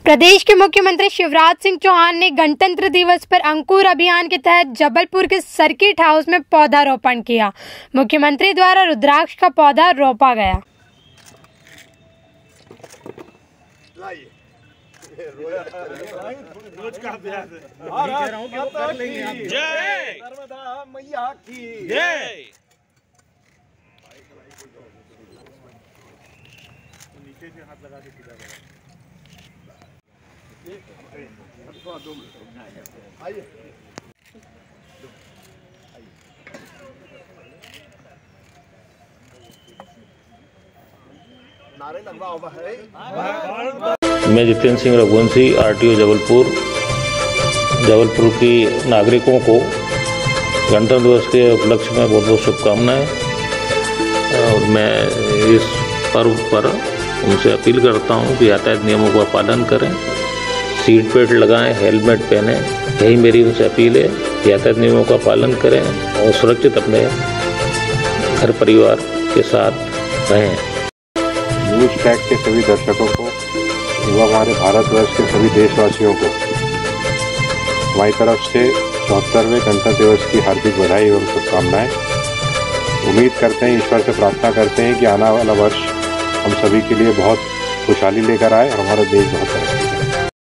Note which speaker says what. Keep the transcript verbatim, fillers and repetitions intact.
Speaker 1: प्रदेश के मुख्यमंत्री शिवराज सिंह चौहान ने गणतंत्र दिवस पर अंकुर अभियान के तहत जबलपुर के सर्किट हाउस में पौधारोपण किया। मुख्यमंत्री द्वारा रुद्राक्ष का पौधा रोपा गया।
Speaker 2: रोज का अभ्यास है। जय नर्मदा मैया की जय। नीचे से हाथ लगा के सीधा करो। आइए नारे लगवा है।
Speaker 3: मैं जितेंद्र सिंह रघुवंशी, आरटीओ जबलपुर जबलपुर की नागरिकों को गणतंत्र दिवस के उपलक्ष्य में बहुत बहुत शुभकामनाएं। और मैं इस पर्व पर उनसे अपील करता हूं कि यातायात नियमों का पालन करें, सीट बेल्ट लगाएं, हेलमेट पहनें। यही मेरी उनसे अपील है। यातायात नियमों का पालन करें और सुरक्षित अपने घर परिवार के साथ रहें।
Speaker 4: न्यूज़ टैग के सभी दर्शकों को एवं हमारे भारतवर्ष के सभी देशवासियों को हमारी तरफ से चौहत्तरवें गणतंत्र दिवस की हार्दिक बधाई एवं शुभकामनाएं। उम्मीद करते हैं, ईश्वर से प्रार्थना करते हैं कि आने वाला वर्ष हम सभी के लिए बहुत खुशहाली लेकर आए और हमारा देश बहुत तरक्की